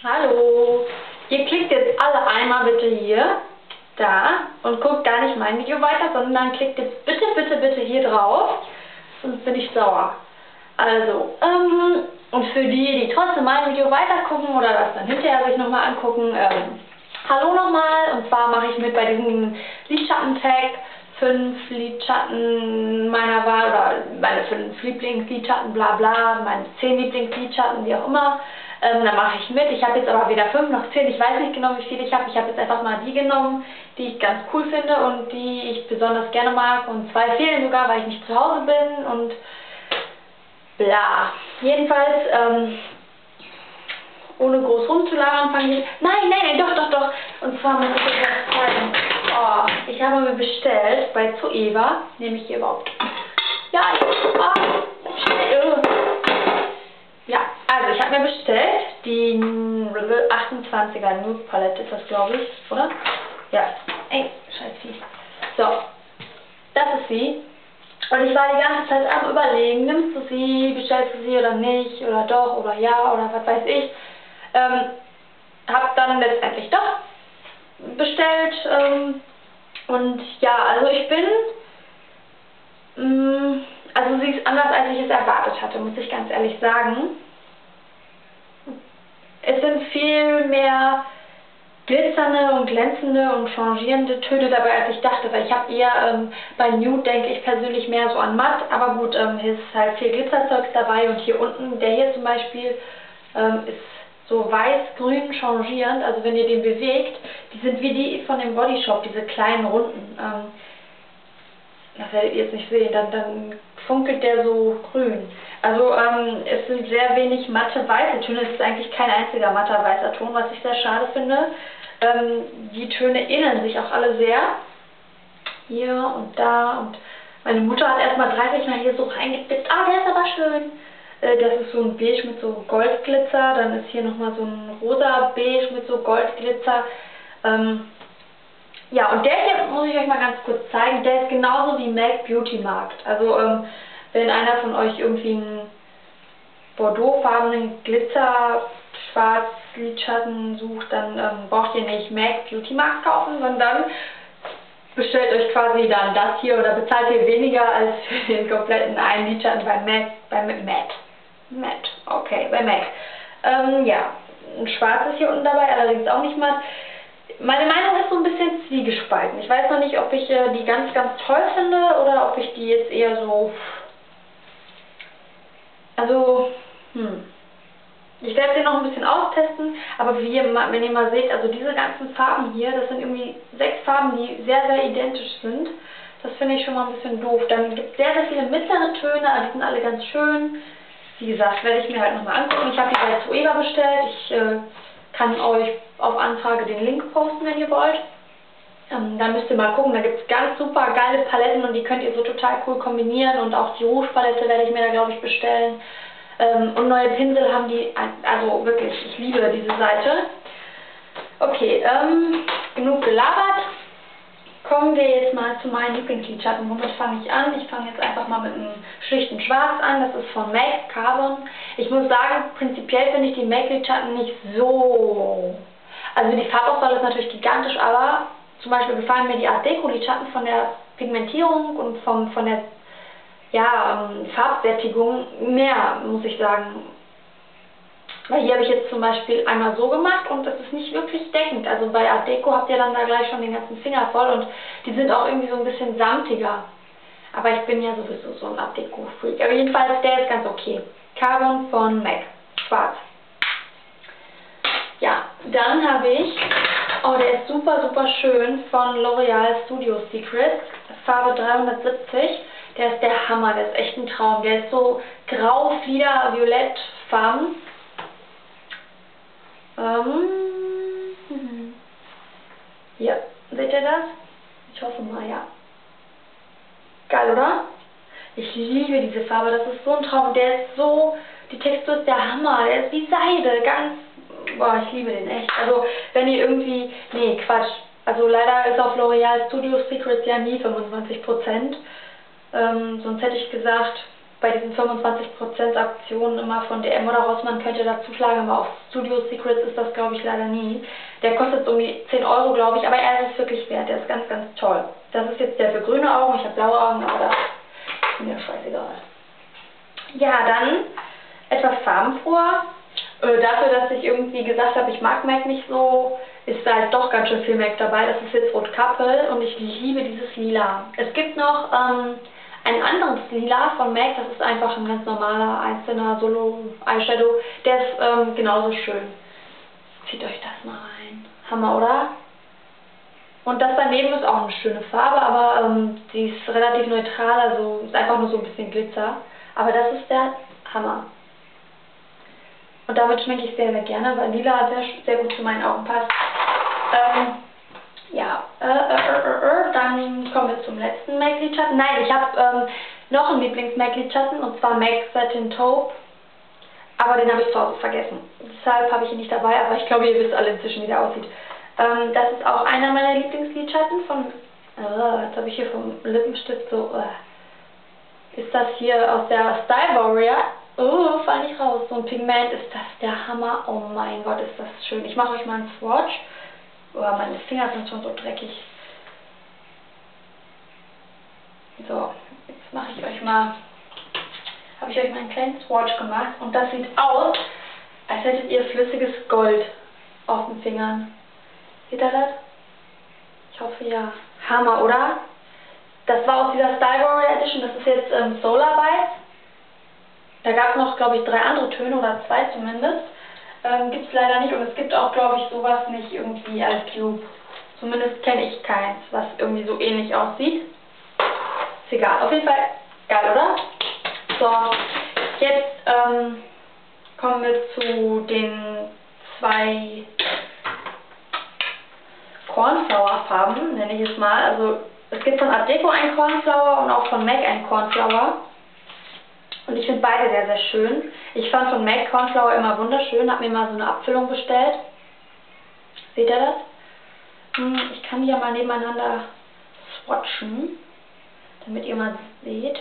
Hallo, ihr klickt jetzt alle einmal bitte hier, da und guckt gar nicht mein Video weiter, sondern klickt jetzt bitte, bitte, bitte hier drauf, sonst bin ich sauer. Also, und für die, die trotzdem mein Video weiter gucken oder das dann hinterher sich nochmal angucken, hallo nochmal, und zwar mache ich mit bei diesem Lidschatten-Tag 5 Lidschatten meiner Wahl, oder meine 5 Lieblingslidschatten, bla bla, meine 10 Lieblingslidschatten, wie auch immer. Da mache ich mit. Ich habe jetzt aber weder 5 noch 10, ich weiß nicht genau, wie viele ich habe. Ich habe jetzt einfach mal die genommen, die ich ganz cool finde und die ich besonders gerne mag. Und 2 fehlen sogar, weil ich nicht zu Hause bin und bla. Jedenfalls, ohne groß rumzulagern, fange ich... Nein, doch. Und zwar muss ich euch was zeigen. Oh, ich habe mir bestellt bei Zoeva, nehme ich hier überhaupt... Ja, ja, also ich habe mir bestellt die 28er Nude Palette, ist das, glaube ich, oder? Ja, ey, scheiß Vieh. So, das ist sie. Und ich war die ganze Zeit am Überlegen, nimmst du sie, bestellst du sie oder nicht, oder doch, oder ja, oder was weiß ich. Hab dann letztendlich doch bestellt. Und ja, also ich bin... Also sie ist anders, als ich es erwartet hatte, muss ich ganz ehrlich sagen. Es sind viel mehr glitzernde und glänzende und changierende Töne dabei, als ich dachte, weil ich habe eher bei Nude denke ich persönlich mehr so an matt, aber gut, hier ist halt viel Glitzerzeugs dabei und hier unten, der hier zum Beispiel, ist so weiß-grün changierend, also wenn ihr den bewegt, die sind wie die von dem Body Shop, diese kleinen Runden. Das werdet ihr jetzt nicht sehen, dann funkelt der so grün. Also es sind sehr wenig matte weiße Töne, es ist eigentlich kein einziger matter weißer Ton, was ich sehr schade finde. Die Töne ähneln sich auch alle sehr. Hier und da, und meine Mutter hat erstmal 30 Mal hier so reingetippt, der ist aber schön. Das ist so ein Beige mit so Goldglitzer, dann ist hier nochmal so ein rosa Beige mit so Goldglitzer. Ja, und der hier muss ich euch mal ganz kurz zeigen, der ist genauso wie MAC Beauty Markt. Also wenn einer von euch irgendwie einen bordeauxfarbenen Glitzer schwarz Lidschatten sucht, dann braucht ihr nicht MAC Beauty Markt kaufen, sondern bestellt euch quasi dann das hier oder bezahlt ihr weniger als für den kompletten einen Lidschatten bei MAC. Okay, bei MAC. Ja, ein schwarzes hier unten dabei, allerdings auch nicht matt. Meine Meinung ist so ein bisschen zwiegespalten. Ich weiß noch nicht, ob ich die ganz, ganz toll finde oder ob ich die jetzt eher so... Also, ich werde sie noch ein bisschen austesten, aber wenn ihr mal seht, also diese ganzen Farben hier, das sind irgendwie 6 Farben, die sehr, sehr identisch sind. Das finde ich schon mal ein bisschen doof. Dann gibt es sehr, sehr viele mittlere Töne, die sind alle ganz schön. Wie gesagt, werde ich mir halt nochmal angucken. Ich habe die bei Zoeva bestellt. Ich kann euch auf Anfrage den Link posten, wenn ihr wollt. Dann müsst ihr mal gucken, da gibt es ganz super geile Paletten und die könnt ihr so total cool kombinieren, und auch die Rouge Palette werde ich mir da, glaube ich, bestellen. Und neue Pinsel haben die, also wirklich, ich liebe diese Seite. Okay, genug gelabert. Kommen wir jetzt mal zu meinen Lieblingslidschatten. Womit fange ich an? Ich fange jetzt einfach mal mit einem schlichten Schwarz an. Das ist von MAC Carbon. Ich muss sagen, prinzipiell finde ich die MAC Lidschatten nicht so... Also die Farbauswahl ist natürlich gigantisch, aber zum Beispiel gefallen mir die Art Deco Lidschatten von der Pigmentierung und von der Farbsättigung mehr, muss ich sagen. Weil hier habe ich jetzt zum Beispiel einmal so gemacht und es ist nicht wirklich deckend. Also bei Art Deco habt ihr dann da gleich schon den ganzen Finger voll und die sind auch irgendwie so ein bisschen samtiger. Aber ich bin ja sowieso so ein Art Deco Freak. Aber jedenfalls, der ist ganz okay. Carbon von MAC. Schwarz. Ja, dann habe ich, der ist super, super schön, von L'Oreal Studio Secrets. Farbe 370. Der ist der Hammer, der ist echt ein Traum. Der ist so grau, flieder, violett farben. Hier, seht ihr das? Ich hoffe mal, ja. Geil, oder? Ich liebe diese Farbe, das ist so ein Traum. Der ist so, die Textur ist der Hammer, der ist wie Seide, ganz, boah, ich liebe den echt. Also, wenn ihr irgendwie, nee, Quatsch. Also leider ist auf L'Oreal Studio Secrets ja nie 25%. Sonst hätte ich gesagt, bei diesen 25% Aktionen immer von DM oder Rossmann könnt ihr da zuschlagen, aber auf Studio Secrets ist das, glaube ich, leider nie. Der kostet um die 10 Euro, glaube ich, aber er ist es wirklich wert. Der ist ganz, ganz toll. Das ist jetzt der für grüne Augen, ich habe blaue Augen, aber das ist mir scheißegal. Ja, dann etwas farbenfroher. Dafür, dass ich irgendwie gesagt habe, ich mag MAC nicht so, ist da halt doch ganz schön viel MAC dabei. Das ist jetzt Rot Couple und ich liebe dieses Lila. Es gibt noch ein anderes Lila von MAC, das ist einfach ein ganz normaler einzelner Solo-Eyeshadow. Der ist genauso schön. Zieht euch das mal rein. Hammer, oder? Und das daneben ist auch eine schöne Farbe, aber die ist relativ neutral, also ist einfach nur so ein bisschen Glitzer. Aber das ist der Hammer. Und damit schminke ich sehr, sehr gerne, weil Lila sehr, sehr gut zu meinen Augen passt. Ja, dann kommen wir zum letzten MAC-Lidschatten. Nein, ich habe noch einen Lieblings-MAC-Lidschatten, und zwar MAC Satin Taupe. Aber den habe ich zu Hause vergessen. Deshalb habe ich ihn nicht dabei, aber ich glaube, ihr wisst alle inzwischen, wie der aussieht. Das ist auch einer meiner Lieblingslidschatten von... jetzt habe ich hier vom Lippenstift so... ist das hier aus der Style Warrior? Fall nicht raus. So ein Pigment, ist das der Hammer. Oh mein Gott, ist das schön. Ich mache euch mal einen Swatch. Meine Finger sind schon so dreckig. So, jetzt mache ich euch mal... habe ich euch mal einen kleinen Swatch gemacht. Und das sieht aus, als hättet ihr flüssiges Gold auf den Fingern. Seht ihr das? Ich hoffe ja. Hammer, oder? Das war aus dieser Style Warrior Edition. Das ist jetzt Solar Bites. Da gab es noch, glaube ich, 3 andere Töne oder 2 zumindest. Gibt es leider nicht, und es gibt auch, glaube ich, sowas nicht irgendwie als Dupe. Zumindest kenne ich keins, was irgendwie so ähnlich aussieht. Ist egal. Auf jeden Fall geil, oder? So, jetzt kommen wir zu den 2 Cornflower-Farben, nenne ich es mal. Also es gibt von Art Deco ein Cornflower und auch von MAC ein Cornflower. Und ich finde beide sehr, sehr schön. Ich fand von MAC Cornflower immer wunderschön, habe mir mal so eine Abfüllung bestellt. Seht ihr das? Ich kann die ja mal nebeneinander swatchen, damit ihr mal seht.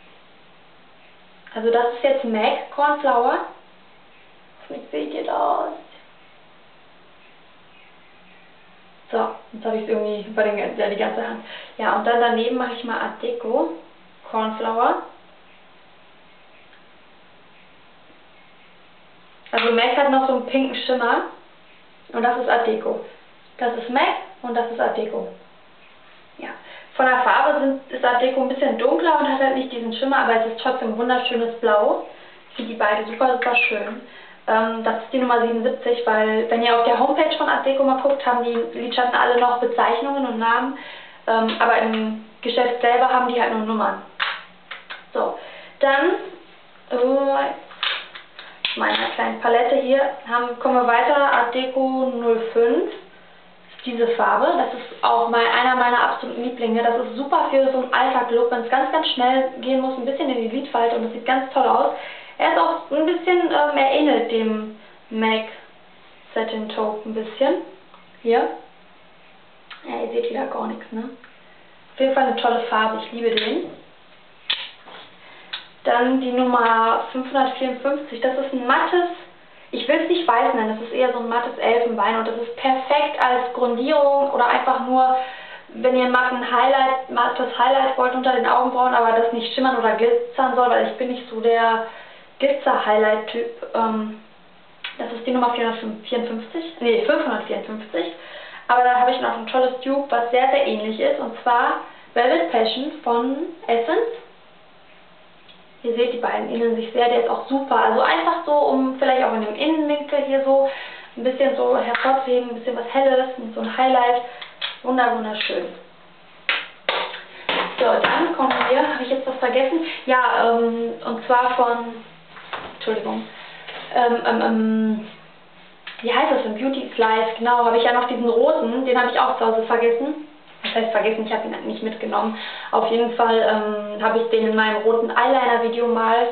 Also das ist jetzt MAC Cornflower. Wie seht ihr das? So, jetzt habe ich es irgendwie über die ganze Hand. Ja, und dann daneben mache ich mal Art Deco Cornflower. Also MAC hat noch so einen pinken Schimmer und das ist Art Deco. Das ist MAC und das ist Art Deco. Ja. Von der Farbe ist Art Deco ein bisschen dunkler und hat halt nicht diesen Schimmer, aber es ist trotzdem ein wunderschönes Blau. Ich finde die beide super, super schön. Das ist die Nummer 77, weil wenn ihr auf der Homepage von Art Deco mal guckt, haben die Lidschatten alle noch Bezeichnungen und Namen, aber im Geschäft selber haben die halt nur Nummern. So, dann meiner kleinen Palette hier kommen wir weiter. Art Deco 05, diese Farbe, das ist auch mal einer meiner absoluten Lieblinge. Das ist super für so einen Alltag-Look, wenn es ganz, ganz schnell gehen muss, ein bisschen in die Lidfalte, und das sieht ganz toll aus. Er ist auch ein bisschen, er ähnelt dem MAC Satin Taupe ein bisschen. Hier. Ja, ihr seht wieder gar nichts, ne? Auf jeden Fall eine tolle Farbe, ich liebe den. Dann die Nummer 554, das ist ein mattes, ich will es nicht weiß nennen, das ist eher so ein mattes Elfenbein, und das ist perfekt als Grundierung oder einfach nur, wenn ihr ein mattes Highlight wollt unter den Augenbrauen, aber das nicht schimmern oder glitzern soll, weil ich bin nicht so der Glitzer-Highlight-Typ. Das ist die Nummer 554, aber da habe ich noch ein tolles Dupe, was sehr, sehr ähnlich ist, und zwar Velvet Passion von Essence. Ihr seht, die beiden ähneln sich sehr, der ist auch super. Also einfach so, um vielleicht auch in dem Innenwinkel hier so ein bisschen so hervorzuheben, ein bisschen was Helles und so ein Highlight. Wunderschön. So, dann kommen wir, habe ich jetzt was vergessen? Ja, und zwar von, Entschuldigung, wie heißt das denn? Beauty Slice, genau, habe ich ja noch diesen roten, den habe ich auch zu Hause vergessen. Das heißt vergessen, ich habe ihn nicht mitgenommen. Auf jeden Fall habe ich den in meinem roten Eyeliner-Video mal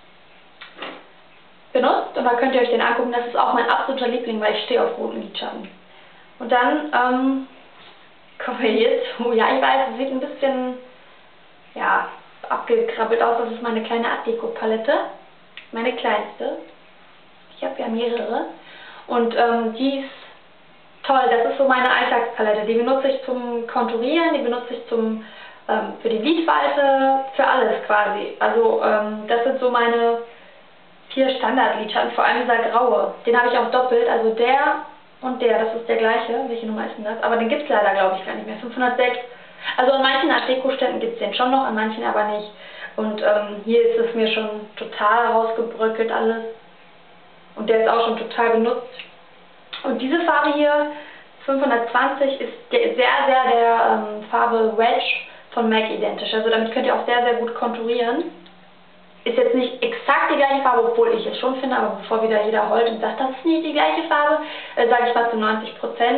benutzt. Und da könnt ihr euch den angucken. Das ist auch mein absoluter Liebling, weil ich stehe auf roten Lidschatten. Und dann kommen wir jetzt zu, ja, ich weiß, es sieht ein bisschen, ja, abgekrabbelt aus. Das ist meine kleine Art Deco Palette. Meine kleinste. Ich habe ja mehrere. Und die ist toll. Das ist so meine Alltagspalette. Die benutze ich zum Konturieren, die benutze ich für die Lidfalte, für alles quasi. Also das sind so meine 4 Standard-Lidschatten, vor allem dieser graue. Den habe ich auch doppelt. Also der und der, das ist der gleiche. Welche Nummer ist denn das? Aber den gibt es leider, glaube ich, gar nicht mehr. 506. Also an manchen Art Deko-Ständen gibt es den schon noch, an manchen aber nicht. Und hier ist es mir schon total rausgebröckelt alles. Und der ist auch schon total benutzt. Und diese Farbe hier, 520, ist sehr, sehr der Farbe Wedge von MAC identisch. Also damit könnt ihr auch sehr, sehr gut konturieren. Ist jetzt nicht exakt die gleiche Farbe, obwohl ich es schon finde, aber bevor wieder jeder heult und sagt, das ist nicht die gleiche Farbe, sage ich mal zu 90%.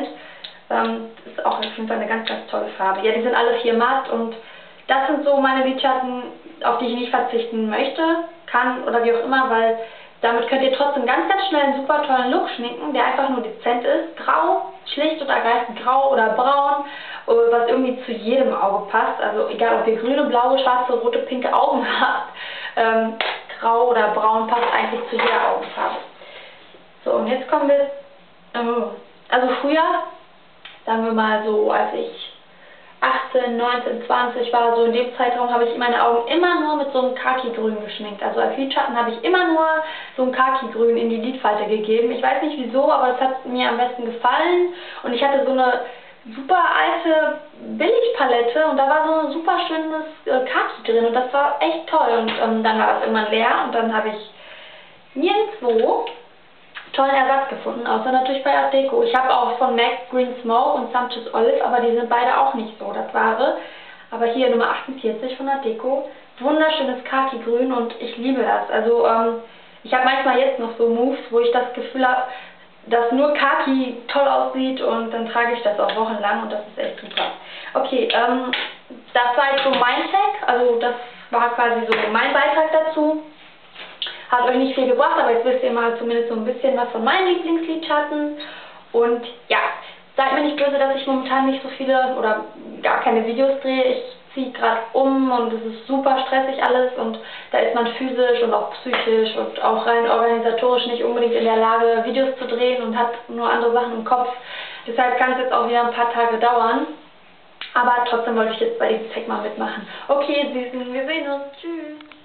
Ist auch auf jeden Fall eine ganz, ganz tolle Farbe. Ja, die sind alle 4 matt und das sind so meine Lidschatten, auf die ich nicht verzichten möchte, kann oder wie auch immer, weil damit könnt ihr trotzdem ganz, ganz schnell einen super tollen Look schminken, der einfach nur dezent ist. Grau, schlicht und ergreifend grau oder braun, was irgendwie zu jedem Auge passt. Also egal, ob ihr grüne, blaue, schwarze, rote, pinke Augen habt, grau oder braun passt eigentlich zu jeder Augenfarbe. So, und jetzt kommen wir, also früher, sagen wir mal so, als ich 18, 19, 20 war, so in dem Zeitraum, habe ich meine Augen immer nur mit so einem Khaki-Grün geschminkt. Also als Lidschatten habe ich immer nur so ein Khaki-Grün in die Lidfalte gegeben. Ich weiß nicht wieso, aber es hat mir am besten gefallen. Und ich hatte so eine super alte Billigpalette und da war so ein super schönes Khaki drin und das war echt toll. Und dann war das irgendwann leer und dann habe ich nirgendwo tollen Ersatz gefunden, außer natürlich bei Art Deco. Ich habe auch von MAC Green Smoke und Sumptuous Olive, aber die sind beide auch nicht so das Wahre. Aber hier Nummer 48 von Art Deco, wunderschönes Khaki-Grün und ich liebe das. Also ich habe manchmal jetzt noch so Moves, wo ich das Gefühl habe, dass nur Khaki toll aussieht und dann trage ich das auch wochenlang und das ist echt super. Okay, das war jetzt so mein Tag, also das war quasi so mein Beitrag dazu. Hat euch nicht viel gebracht, aber jetzt wisst ihr mal zumindest so ein bisschen was von meinen Lieblingslidschatten. Und ja, seid mir nicht böse, dass ich momentan nicht so viele oder gar keine Videos drehe. Ich ziehe gerade um und es ist super stressig alles und da ist man physisch und auch psychisch und auch rein organisatorisch nicht unbedingt in der Lage, Videos zu drehen und hat nur andere Sachen im Kopf. Deshalb kann es jetzt auch wieder ein paar Tage dauern. Aber trotzdem wollte ich jetzt bei diesem Tag mal mitmachen. Okay, Süßen, wir sehen uns. Tschüss.